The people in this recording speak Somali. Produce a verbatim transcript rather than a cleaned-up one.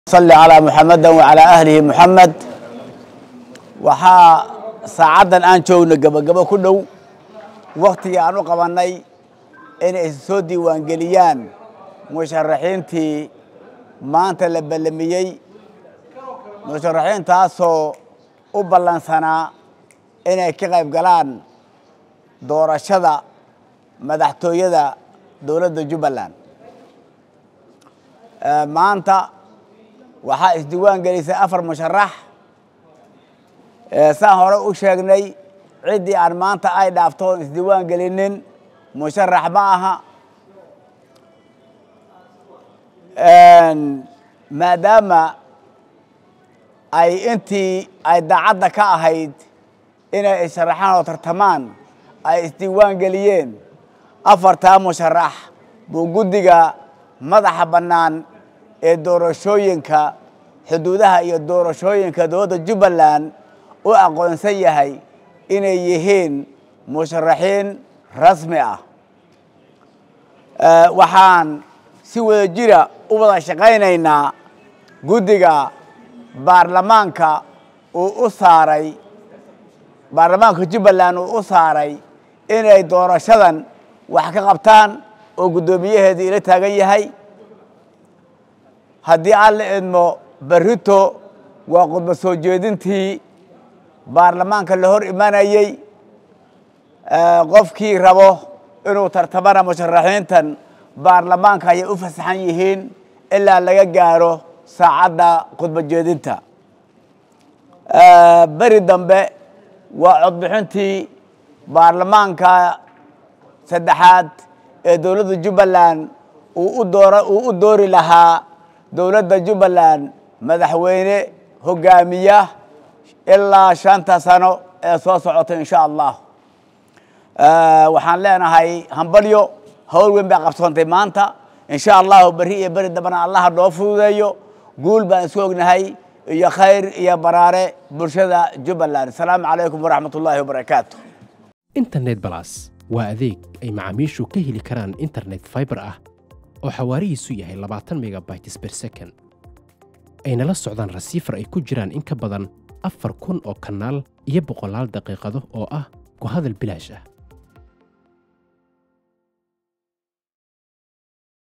صلى على محمد وعلى أهله محمد وحا ساعدا أن شونا قبل قبل كله وقت يعني قبلني إن السودي وانجليان مشرحين تي ما أنت لبلميي مشرحين تاسو وبلن سنة إن كغيب قلان دور الشذا مدحتو يدا دولة جبلان أه ما أنت waxaa isdiiwaan gelisay afar musharax ee saan hore u sheegnay cidii aan maanta ay dhaafto isdiiwaan gelinin musharax ma aha een maadaama ay intii ay daacadda ka ahayd inay sharaxaan oo tartamaan ay isdiiwaan geliyeen afarta musharax buu guddiga madaxa bannaan ee doorashooyinka xuduudaha iyo doorashooyinka dowladda Jubbaland u aqoonsan yahay inay yihiin musharaxiin rasmi ah ee waxaan si wada jira u wada shaqaynaynaa guddiga baarlamaanka uu u saaray baarlamaanka Jubbaland uu u saaray inay doorashadan wax ka qabtaan oo guddoomiyaheedii ila taagan yahay haddii aan la idmo barito waa qodba soo jeedintii baarlamaanka la hor imanayay qofkii rabo inuu tartamana musharaxiintan baarlamaanka ay u fasaxan yihiin ilaa laga gaaro saacadda qodba jeedinta bari dambe waa codbixintii baarlamaanka saddexaad ee dowladda Jubbaland uu u doora uu u doori lahaa dowladda Jubbaland madaxweyne hogaamiya ilaa shanta sano ee soo socota insha Allah ee waxaan leenahay hambalyo hawl weyn baa qabsoontay maanta insha Allah bari iyo bari dabana Allah noo fududeeyo guul baan soo ognahay iyo khayr iyo baraare bulshada Jubbaland salaamu calaykum waraxmatullaahi wabarakaatuh internet plus waa adeeg ay macaamiishu ka heli karaan internet fiber ah oo xawaarihiisu yahay labaatan megabytes per second ayna la socdaan receiver ay ku jiraan in ka badan afar kun oo kanaal iyo boqolaal daqiiqado oo ah ku hadal bilaash ah.